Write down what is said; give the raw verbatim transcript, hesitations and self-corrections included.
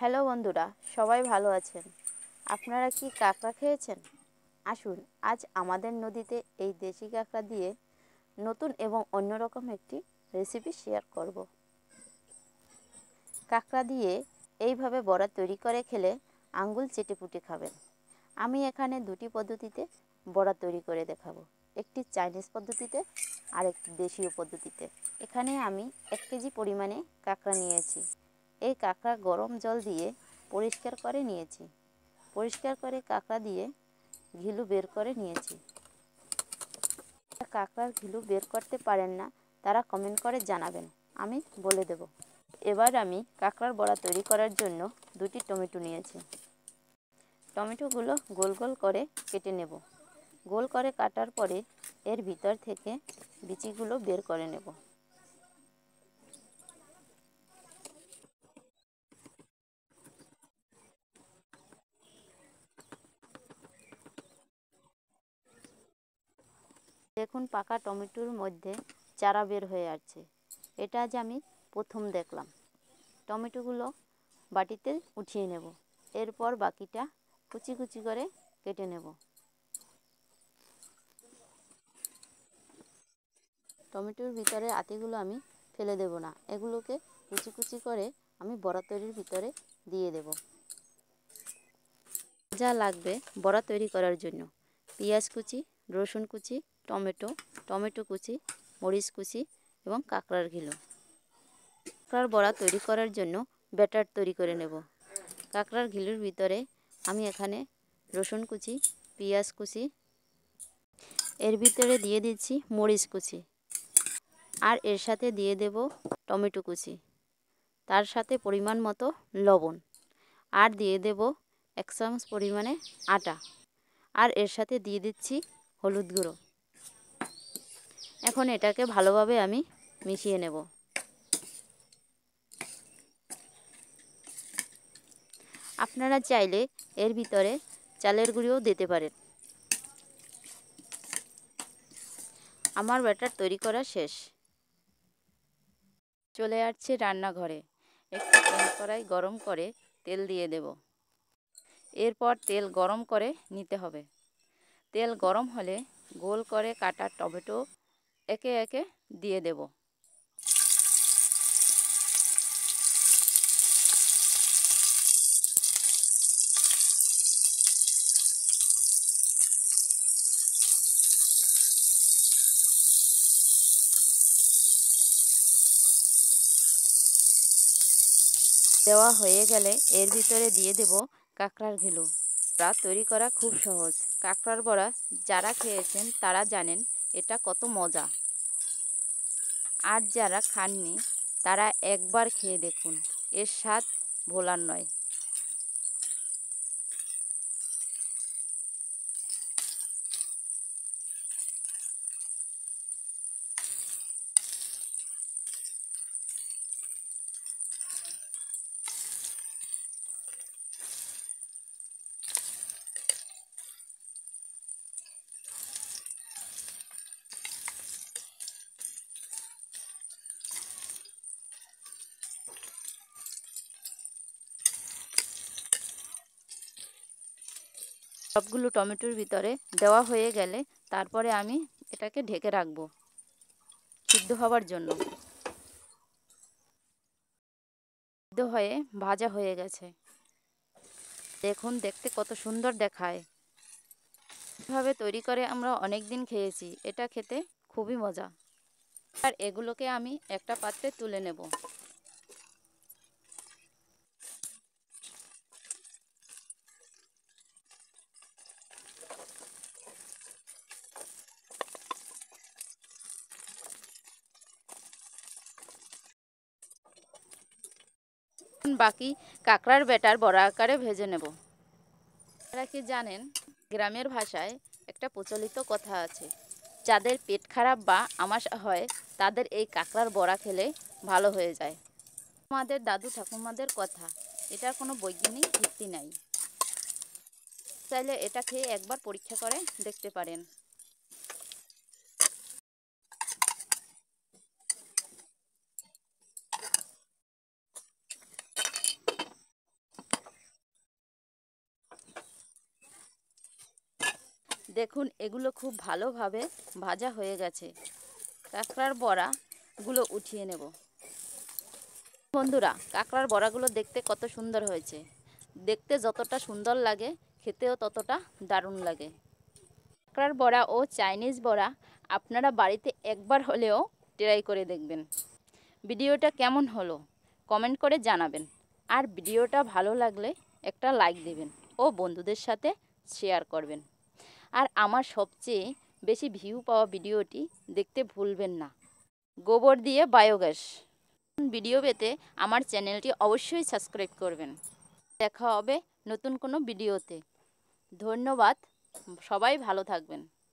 Hello বন্ধুরা, সবাই ভালো আছেন? আপনারা কি কাঁকড়া খেয়েছেন? আসুন আজ আমাদের নদীতে এই দেশি কাঁকড়া দিয়ে নতুন এবং অন্যরকম একটি রেসিপি শেয়ার করব। কাঁকড়া দিয়ে এইভাবে বড়া তৈরি করে খেলে আঙ্গুল চেটেপুটে খাবেন। আমি এখানে দুটি পদ্ধতিতে বড়া তৈরি করে দেখাবো, একটি চাইনিজ পদ্ধতিতে আর একটি দেশীয় পদ্ধতিতে। এখানে আমি এক কেজি পরিমাণে কাঁকড়া নিয়েছি। এই কাঁকড়া গরম জল দিয়ে পরিষ্কার করে নিয়েছি। পরিষ্কার করে কাঁকড়া দিয়ে ঘিলু বের করে নিয়েছি। কাঁকড়ার ঘিলু বের করতে পারেন না তারা কমেন্ট করে জানাবেন, আমি বলে দেব। এবার আমি কাঁকড়ার বড়া তৈরি করার জন্য দুটি টমেটো নিয়েছি। টমেটোগুলো গোল গোল করে কেটে নেব। গোল করে কাটার পরে এর ভিতর থেকে বিচিগুলো বের করে নেব। দেখুন পাকা টমেটোর মধ্যে চারা বের হয়ে আসছে। এটা আজ আমি প্রথম দেখলাম। টমেটোগুলো বাটিতে উঠিয়ে নেব। এরপর বাকিটা কুচি কুচি করে কেটে নেব। টমেটোর ভিতরে আটিগুলো আমি ফেলে দেব না, এগুলোকে কুচি কুচি করে আমি বড়া তৈরির ভিতরে দিয়ে দেব। যা লাগবে বড়া তৈরি করার জন্য: পেঁয়াজ কুচি, রসুন কুচি, টমেটো, টমেটো কুচি, মরিচ কুচি এবং কাঁকড়ার ঘিলু। কাঁকড়ার বড়া তৈরি করার জন্য ব্যাটার তৈরি করে নেব। কাঁকড়ার ঘিলুর ভিতরে আমি এখানে রসুন কুচি, পেঁয়াজ কুচি, এর ভিতরে দিয়ে দিচ্ছি মরিচ কুচি, আর এর সাথে দিয়ে দেব টমেটো কুচি, তার সাথে পরিমাণ মতো লবণ, আর দিয়ে দেব এক চামচ পরিমাণে আটা, আর এর সাথে দিয়ে দিচ্ছি হলুদ গুঁড়ো। এখন এটাকে ভালোভাবে আমি মিশিয়ে নেব। আপনারা চাইলে এর ভিতরে চালের গুঁড়িও দিতে পারেন। আমার ব্যাটার তৈরি করা শেষ। চলে আসছে রান্নাঘরে। একটু প্যান কড়াই গরম করে তেল দিয়ে দেব। এরপর তেল গরম করে নিতে হবে। তেল গরম হলে গোল করে কাটা টমেটো একে একে দিয়ে দেব। দেওয়া হয়ে গেলে এর ভিতরে দিয়ে দেব কাঁকড়ার ঘিলু। বড়া তৈরি করা খুব সহজ। কাঁকড়ার বড়া যারা খেয়েছেন তারা জানেন এটা কত মজা। আর যারা খাননি তারা একবার খেয়ে দেখুন, এর স্বাদ ভোলার নয়। সবগুলো টমেটোর ভিতরে দেওয়া হয়ে গেলে তারপরে আমি এটাকে ঢেকে রাখব সিদ্ধ হওয়ার জন্য। সিদ্ধ হয়ে ভাজা হয়ে গেছে। দেখুন দেখতে কত সুন্দর দেখায়। এভাবে তৈরি করে আমরা অনেক দিন খেয়েছি, এটা খেতে খুবই মজা। আর এগুলোকে আমি একটা পাত্রে তুলে নেব। বাকি কাঁকড়ার ব্যাটার বড়া আকারে ভেজে নেব। আপনারা কি জানেন, গ্রামের ভাষায় একটা প্রচলিত কথা আছে, যাদের পেট খারাপ বা আমাশা হয় তাদের এই কাঁকড়ার বড়া খেলে ভালো হয়ে যায়। আমাদের দাদু ঠাকুমাদের কথা, এটার কোনো বৈজ্ঞানিক ভিত্তি নাই। চাইলে এটা খেয়ে একবার পরীক্ষা করে দেখতে পারেন। দেখুন এগুলো খুব ভালোভাবে ভাজা হয়ে গেছে। কাঁকড়ার বড়াগুলো উঠিয়ে নেব। বন্ধুরা, কাঁকড়ার বড়াগুলো দেখতে কত সুন্দর হয়েছে। দেখতে যতটা সুন্দর লাগে, খেতেও ততটা দারুণ লাগে। কাঁকড়ার বড়া ও চাইনিজ বড়া আপনারা বাড়িতে একবার হলেও ট্রাই করে দেখবেন। ভিডিওটা কেমন হলো কমেন্ট করে জানাবেন। আর ভিডিওটা ভালো লাগলে একটা লাইক দেবেন ও বন্ধুদের সাথে শেয়ার করবেন। আর আমার সবচেয়ে বেশি ভিউ পাওয়া ভিডিওটি দেখতে ভুলবেন না, গোবর দিয়ে বায়োগ্যাস। ভিডিও পেতে আমার চ্যানেলটি অবশ্যই সাবস্ক্রাইব করবেন। দেখা হবে নতুন কোনো ভিডিওতে। ধন্যবাদ, সবাই ভালো থাকবেন।